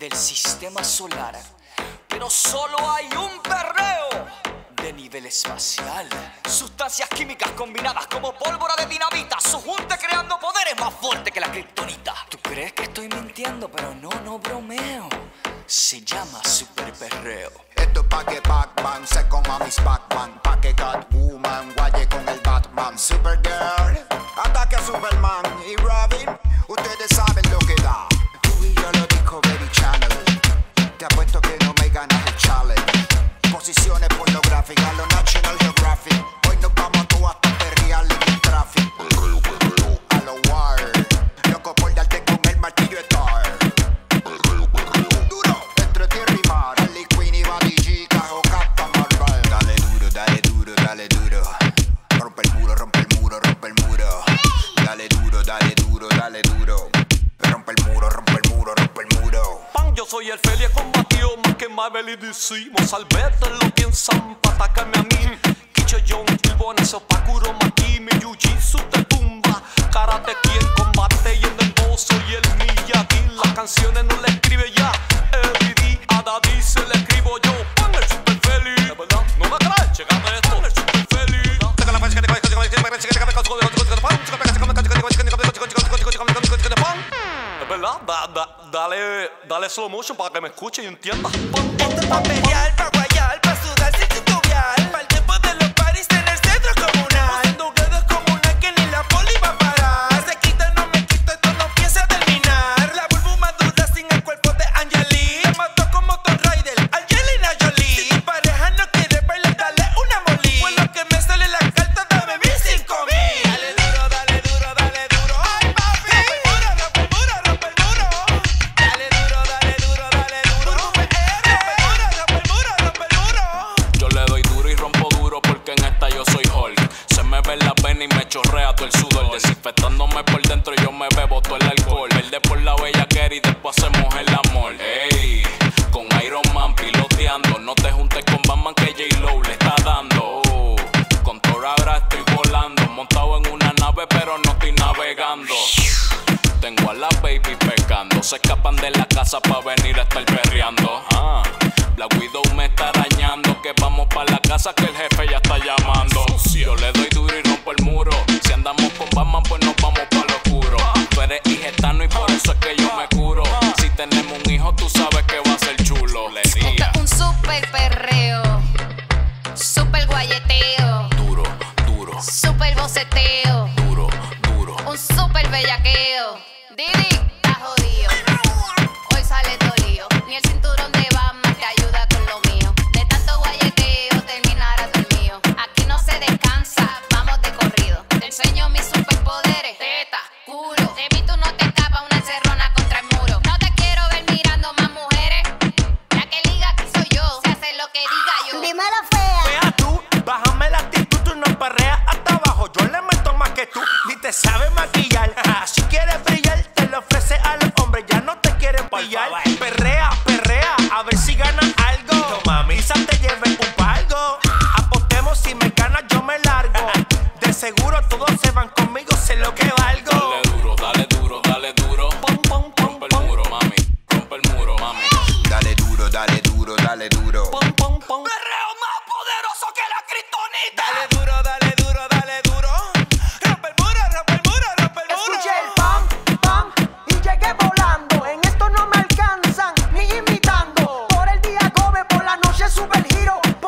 del sistema solar, pero solo hay un perreo de nivel espacial. Sustancias químicas combinadas como pólvora de dinamita, su junte creando poderes más fuertes que la kriptonita. ¿Tú crees que estoy mintiendo? Pero no bromeo. Se llama super perreo. Esto pa' que Pac-Man se coma mis Pac-Man, pa' que Catwoman guaye con el Batman. Supergirl, ataque a Superman y Robin, ustedes saben lo que da. Tú y yo lo Discovery Channel, te apuesto que no me ganas el challenge. Posiciones pornográficas, lo National Geographic. Hoy nos vamos a tú hasta perrear en el tráfico. A lo Wire, loco por darte con el martillo de Thor. Duro, entre tierra y mar, Harley Quinn y Buddy G, Cajo Captain Marvel. Dale duro, dale duro, dale duro. Rompe el muro, rompe el muro, rompe el muro. Dale duro, dale duro, dale duro. Rompe el muro, rompe el muro, rompe el muro. Pan, yo soy el Feli, he combatido más que Marvel y DC. Mozalbete lo piensan pa' atacarme a mí. Kicho John, Kilbona, Sopakuro, Maki, mi Jiu-Jitsu te tumba. Karate quien combate y en dembow soy el Miyagi. Las canciones no le escribe ya Eddie, a Daddy se le escribo yo. Pan, el Super Feli. ¿De verdad? No me crees, checame esto. Pan, el Super Feli. ¿De verdad? Dale slow motion para que me escuche y entienda. Esto es pa' pelear, pa' guayar, pa' sudar sin titubear. Pa'l tiempo de los paris en el centro comunal. Haciendo dedos comunal que ni la poli va a parar. Se quita, no me quito, esto no piensa terminar. La vulva madura sin el cuerpo de Angelique. Te mató como Tomb Raider, Angelina Jolie. Si tu pareja no quiere bailar, dale una molí. Pues lo que me sale la carta, dame 5,000. Dale duro, dale duro, dale duro. Ay, papi. Rompe el muro, rompe el muro, rompe el muro. Dale duro, dale duro, dale duro. Rompe el muro, rompe el muro. Yo le doy duro y rompo duro porque en esta yo soy Hulk. Se me ve la pena y me chorrea todo el sudor. Desinfectándome por dentro y yo me bebo todo el alcohol. Verde por la bellaquera y después hacemos el amor. Ey, con Iron Man piloteando. No te juntes con Batman que J-Lo le está dando. Con Thor ahora estoy volando. Montado en una nave pero no estoy navegando. Tengo a la baby pecando. Se escapan de la casa pa' venir a estar perreando. Black Widow me está arañando. Que vamos pa' la casa que el jefe ya está llamando. Yo le doy duro y rompo el muro. Si andamos con Batman pues nos vamos pa' lo oscuro. Tú eres hijetano y por eso es que yo me curo. Si tenemos un hijo tú sabes que va a ser chulo. Le Esto diría es un super perreo, super guayeteo, duro, duro, super boceteo, duro, duro. un super bellaqueo. Didi, está jodido. Hoy sale dolido. Ni el cinturón de Batman te ayuda con lo mío. De tanto guayeteo terminará dormido. Aquí no se descansa, vamos de corrido. Te enseño mis superpoderes. Teta, culo. De mí tú no te escapas una encerrona contra el muro. No te quiero ver mirando más mujeres. La que liga que soy yo, se hace lo que diga yo. Dímelo, fea. Vea tú, bájame la actitud, tú no perreas hasta abajo. Yo le meto más que tú, ni te sabes maquillar. Si quieres brillar, te lo ofrece a los hombres, ya no te quieren pillar. Perrea, perrea, a ver si ganas algo. Toma, misa te lleve un palgo. Apostemos, si me ganas yo me largo. De seguro todos se van conmigo, sé lo que valgo. Dale duro, dale duro, dale duro. Rompe el muro, mami. Rompe el muro, mami. Dale duro, dale duro, dale duro. Perreo más poderoso que la kriptonita. Dale duro, dale duro, dale duro. Rompe el muro, rompe el muro, rompe el muro. Escuché el pam, pam y llegué volando. En esto no me alcanzan ni imitando. Por el día come, por la noche sube el giro.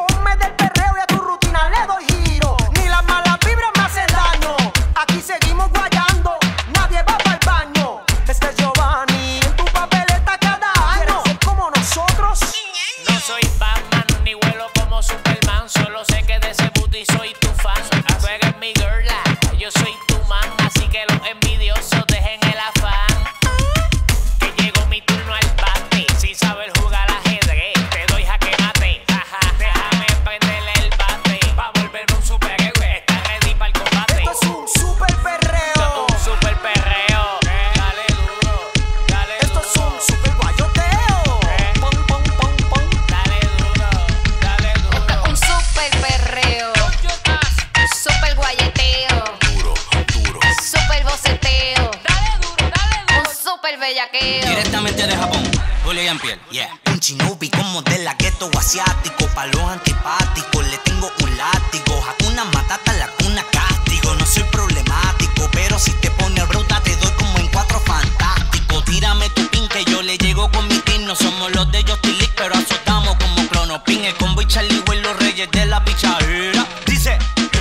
Folio y en piel, yeah. Un chinobi como de la gueto asiático. Pa' los antipáticos le tengo un látigo. Hakuna Matata, la cuna castigo. No soy problemático, pero si te pones bruta te doy como en 4 Fantásticos. Tírame tu pin que yo le llego con mi team. No somos los de Justin League, pero azotamos como Cronopin. El combo y Charlie Way, los reyes de la pichadera. Dice,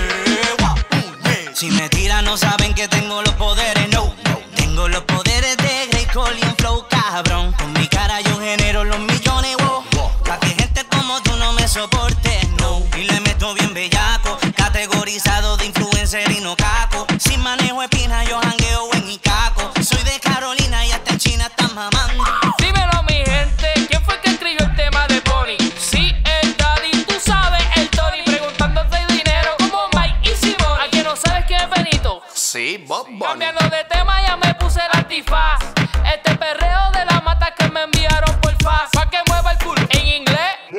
si me tiran no saben que tengo los poderes, no. Tengo los poderes de Grey Cole y un flow cabrón. Con mi cara yo genero los millones, wow. Pa' que gente como tú no me soporte, no. Y le meto bien bellaco, categorizado de influencer y no caco. Si manejo espina yo jangueo en Icaco. Soy de Carolina y hasta en China están mamando. Dímelo mi gente, ¿quién fue que escribió el tema de Bonnie? Sí, el Daddy, tú sabes, el Tony. Preguntándote el dinero como Mike y Simón. ¿A quién no sabes quién es Benito? Sí, Bob Bunny. Cambiando de tema ya me puse el antifaz. Este perreo de la mata que me enviaron por fax. Pa' que mueva el culo en inglés.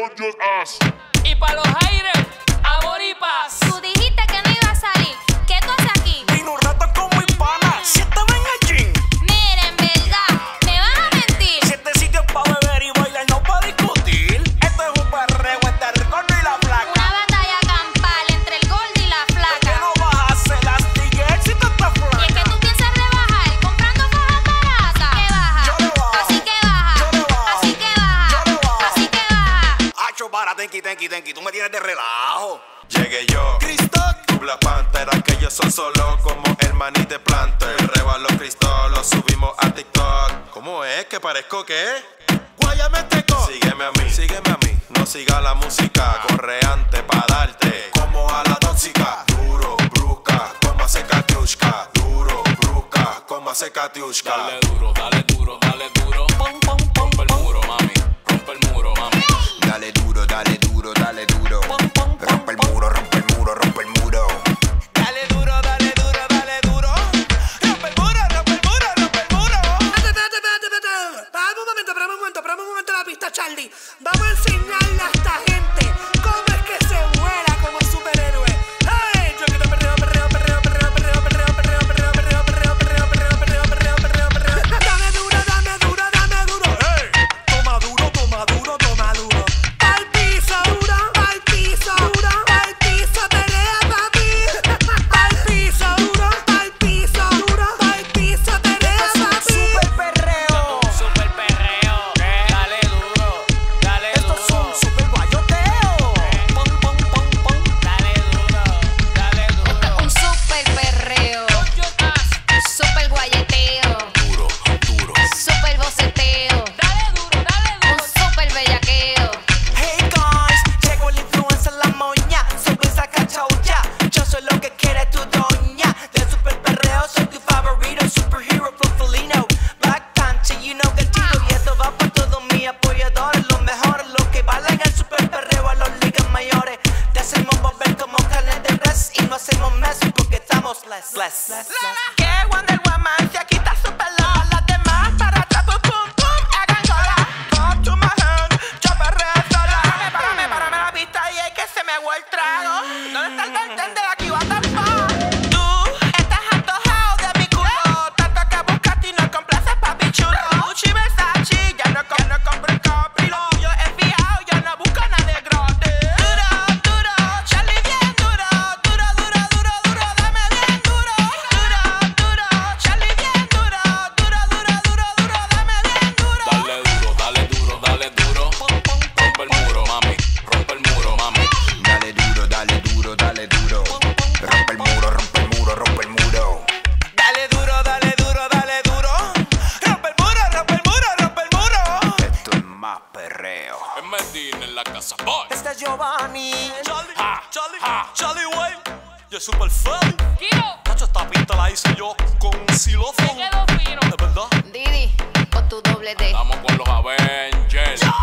Y pa' los aires, amor y paz. Tú dijiste que no iba a salir. ¿Qué tú haces aquí? Vino rato con mi pana. Si estaba en el gym. Mira, en verdad, me vas a mentir. Si este sitio es pa' beber y bailar, no pa' discutir. Esto es un perreo, este es el gordo y la flaca. Una batalla campal entre el gordo y la ¿Por qué flaca. no vas a hacer las tickets si tú estás Y es flaca? que tú piensas rebajar comprando fajas baratas. ¿Qué baja? Yo le bajo. Así que baja. Yo le bajo. Así que baja. Yo le bajo. Así que baja. Hacho, para, tenki, tú me tienes de relajo. Llegué yo, Cristoc. Black Panther, aquellos son solo como el maní de Planter. Reba los Cristos, los subimos a TikTok. ¿Cómo es? ¿Que parezco qué? Guayame teco. Sígueme a mí, no siga la música. Correante pa' darte, como a la tóxica. Duro, brusca, como hace Katiushka. Duro, brusca, como hace Katiushka. Dale duro, dale duro, dale duro. Rompe el muro, mami. Rompe el muro, mami. Dale duro, dale duro, dale duro. Rompe el muro, rompe el muro, rompe el muro. Dale duro, dale duro, dale duro. Rompe el muro, rompe el muro, rompe el muro. Espérate. Parame un momento la pista, Charlie. Vamos a enseñarle a esta gente cómo es que se vuela como superhéroe. ¡Hey! Yo quiero perreo. Dame duro. ¡Hey! Toma duro. Al piso, duro. Al piso, pelea, papi. Al piso, duro. Pelea, papi. Super perreo. Super perreo. Dale duro, dale duro. Esto es un super guayoteo. Dale duro, dale duro. Un super perreo. Super guayeteo. Duro, duro. Super boceteo. Dale duro, dale Un duro. super bellaqueo. Hey guys, llegó el influencer la moña. Sobre esa cachaulla. Yo soy lo que quiere tu doña. Del super perreo soy tu favorito. Superhero Fluffelino. Black Panther, you know que tiro. Y esto va por todos mis apoyadores. Los mejores, los que bailan el super perreo a los ligas mayores. Te hacemos volver como carne de res. Y no hacemos mess porque estamos blessed. Que Wonder Woman se quita su pelo. A las demás para atrás, pum pum pum. Hagan cola. Come to my hand. Yo perreo sola. Párame la pista y es que se me aguó el trago. ¿Dónde está el bartender? Aquí va a estar Tú estás antojado de mi culo. Tanto que buscaste y no complaces, papi chulo. Gucci, Versace, ya no compro el copilo. Yo he fijado, yo no busco nada de gratis. Duro, Charlie bien duro. Duro, dame bien duro. Duro, Charlie bien duro. Duro, dame bien duro. Dale duro, dale duro. Rompe el muro, mami. Rompe el muro, mami. Dale duro. Rompe el muro, rompe el muro. Dale duro. Rompe el muro. Esto es más perreo. Es Medina en la casa, boy. Este es Giovanni. Charlie Way. Yo soy super fan. Kiro, Hacho, esta pista la hice yo con un te xilófono. quedó fino. ¿De verdad? Didi, con tu doble D. Estamos con los Avengers.